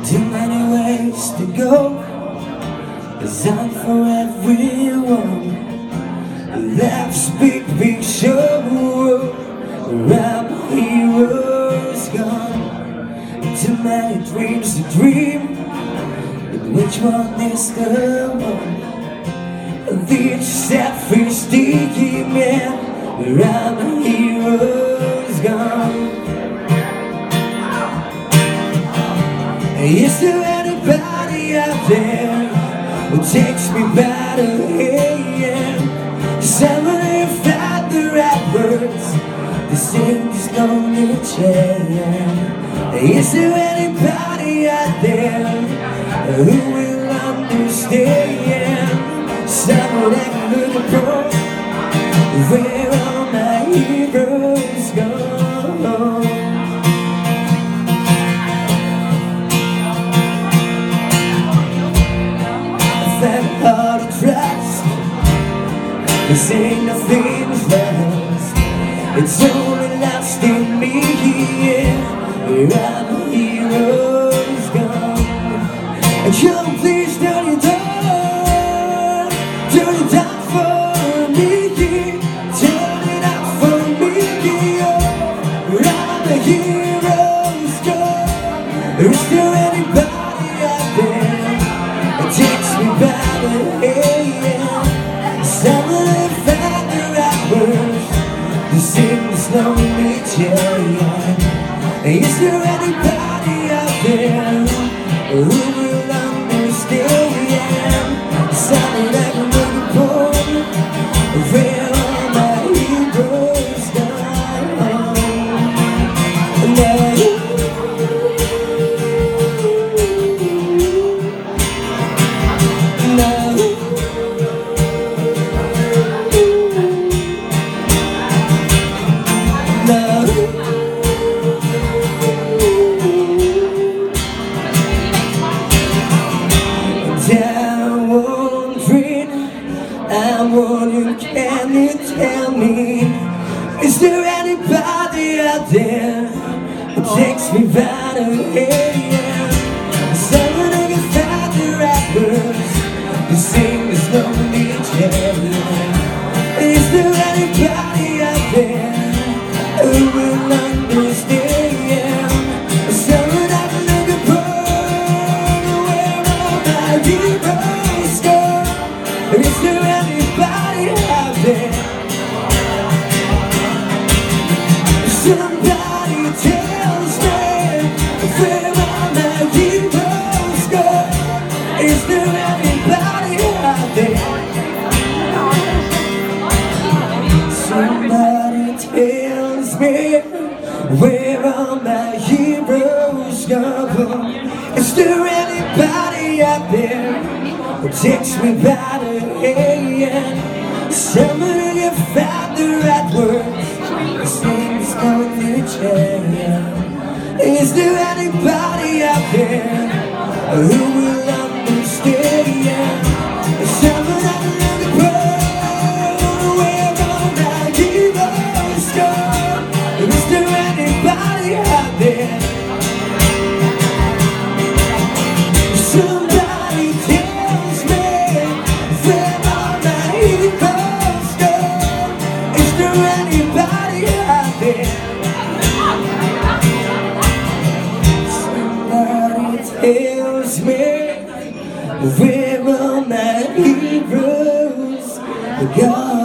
Too many ways to go. There's out for everyone. Life's big picture where our heroes gone. Too many dreams to dream, but which one is the one? This selfish sticky man, where our heroes gone. Is there anybody out there who takes me by the hand? Somebody found the right words to sing this lonely chant. Is there anybody out there who will understand? Someone that could go where all my heroes go. Hard to trust, this ain't nothing fast. It's only lost in me, where our heroes gone. And come please turn it on for me, turn it up for me, where our heroes gone. Is there anybody out there that takes me back? Someone found the right words to sing this lonely chant. Is there anybody out there who will understand? Someone that can look for where all my heroes gone. I'm wondering, can you tell me, is there anybody out there who takes me by the hand? Someone who can find the right words to sing this lonely chant. Is there anybody out there who will understand? Someone I can look upon where all my heroes go. Is there anybody out there? Somebody tells me where all my heroes go. Is there anybody out there? Somebody tells me where all my heroes go. Is there anybody out there who takes me by the hand? Somebody who found the right words to sing this lonely chant. Is there anybody out there who will understand? Someone that can look upon where all my heroes go. Is there anybody out there? Somebody tells me where all my heroes go. Is there anybody out there? Somebody tells me where all my heroes go.